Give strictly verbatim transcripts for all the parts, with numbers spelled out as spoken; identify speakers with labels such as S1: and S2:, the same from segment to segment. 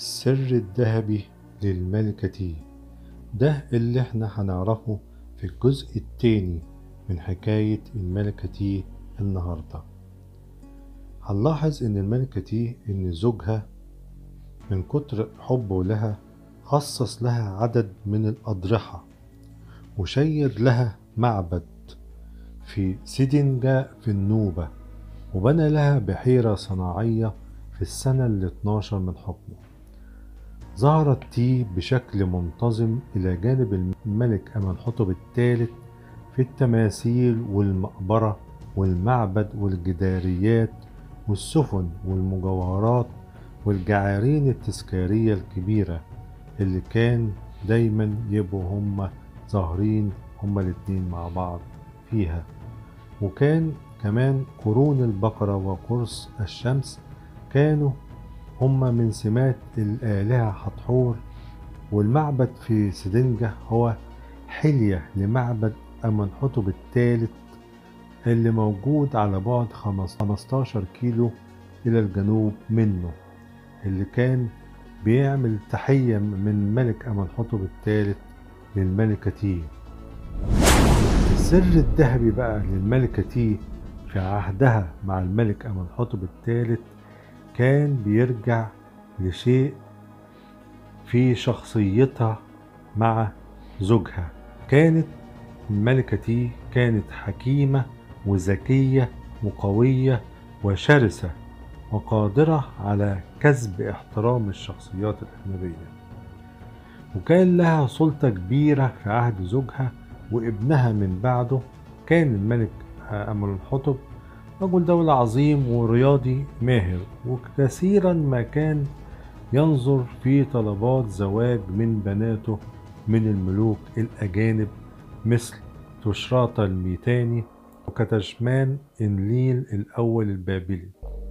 S1: السر الذهبي للملكة تي، ده اللي احنا هنعرفه في الجزء التاني من حكاية الملكة تي النهاردة. هنلاحظ ان الملكة تي ان زوجها من كتر حبه لها خصص لها عدد من الأضرحة وشيد لها معبد في سيدنجا في النوبة، وبنى لها بحيرة صناعية في السنة الاثناشر من حكمه. ظهرت تي بشكل منتظم إلى جانب الملك أمنحتب الثالث في التماثيل والمقبرة والمعبد والجداريات والسفن والمجوهرات والجعارين التذكارية الكبيرة اللي كان دايما يبقوا هما ظاهرين هما الاتنين مع بعض فيها. وكان كمان قرون البقرة وقرص الشمس كانوا هما من سمات الآلهة حتحور، والمعبد في سدنجة هو حلية لمعبد أمنحتب الثالث اللي موجود على بعد خمستاشر كيلو إلى الجنوب منه، اللي كان بيعمل تحية من ملك أمنحتب الثالث للملكة تي. السر الذهبي بقى للملكة تي في عهدها مع الملك أمنحتب الثالث كان بيرجع لشيء في شخصيتها مع زوجها. كانت الملكة تي كانت حكيمة وذكية وقوية وشرسة وقادرة على كسب احترام الشخصيات الأجنبية، وكان لها سلطة كبيرة في عهد زوجها وابنها من بعده. كان الملك أمنحتب رجل دولة عظيم ورياضي ماهر، وكثيرا ما كان ينظر في طلبات زواج من بناته من الملوك الأجانب مثل تشراطة الميتاني وكتشمان إنليل الأول البابلي.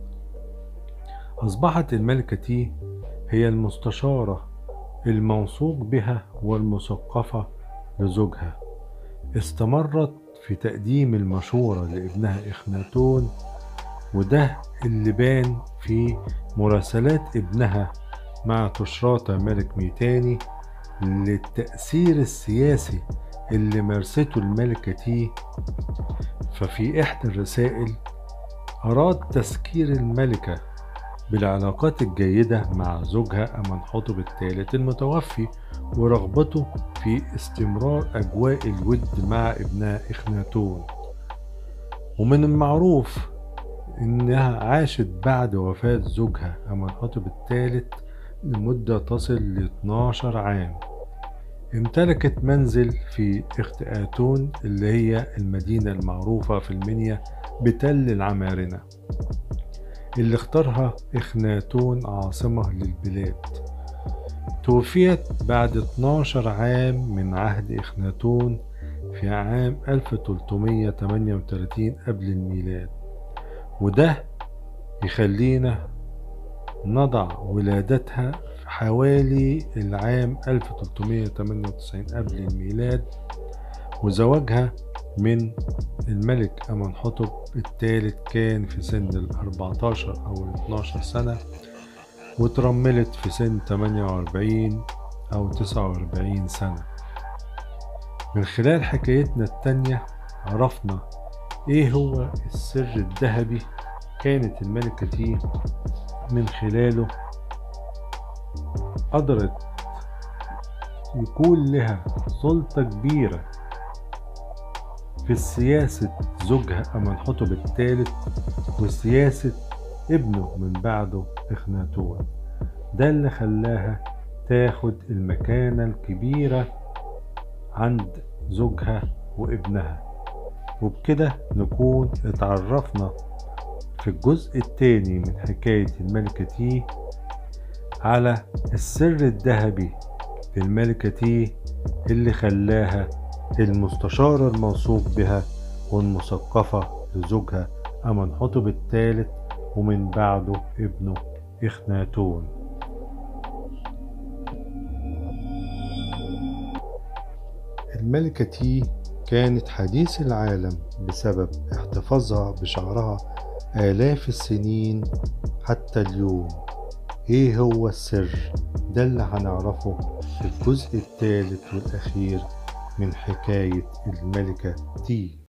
S1: أصبحت الملكة تي هي المستشارة الموثوق بها والمثقفة لزوجها. استمرت في تقديم المشورة لابنها إخناتون، وده اللي بان في مراسلات ابنها مع تشراطة ملك ميتاني للتأثير السياسي اللي مارسته الملكة تي. ففي إحدى الرسائل أراد تذكير الملكة بالعلاقات الجيدة مع زوجها أمنحتب الثالث المتوفي ورغبته في استمرار أجواء الود مع ابنها إخناتون. ومن المعروف إنها عاشت بعد وفاة زوجها أمنحتب الثالث لمدة تصل ل اثناشر عام. امتلكت منزل في اختآتون اللي هي المدينة المعروفة في المنيا بتل العمارنة اللي اختارها إخناتون عاصمة للبلاد. توفيت بعد اثناشر عام من عهد إخناتون في عام ألف وثلاثمائة وثمانية وثلاثين قبل الميلاد، وده يخلينا نضع ولادتها في حوالي العام ألف وثلاثمائة وثمانية وتسعين قبل الميلاد، وزواجها من الملك أمنحتب الثالث كان في سن الأربعتاشر أو الاثناشر سنة، وترملت في سن ثمانية وأربعين أو تسعة وأربعين سنة. من خلال حكايتنا التانية عرفنا إيه هو السر الذهبي كانت الملكة تي من خلاله قدرت يكون لها سلطة كبيرة في سياسة زوجها أمنحتب الثالث وسياسة ابنه من بعده إخناتون. ده اللي خلاها تاخد المكانة الكبيرة عند زوجها وابنها. وبكده نكون اتعرفنا في الجزء الثاني من حكاية الملكة تي على السر الذهبي للملكة تي اللي خلاها المستشارة الموثوق بها والمثقفة لزوجها أمنحتب الثالث ومن بعده ابنه إخناتون. الملكة تي كانت حديث العالم بسبب احتفاظها بشعرها آلاف السنين حتى اليوم، ايه هو السر؟ ده اللي هنعرفه في الجزء الثالث والأخير من حكاية الملكة تي.